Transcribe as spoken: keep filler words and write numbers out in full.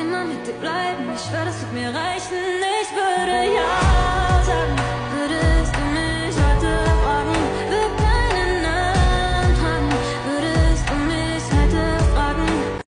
immer mit dir bleiben. Ich schwör, das wird mir reichen.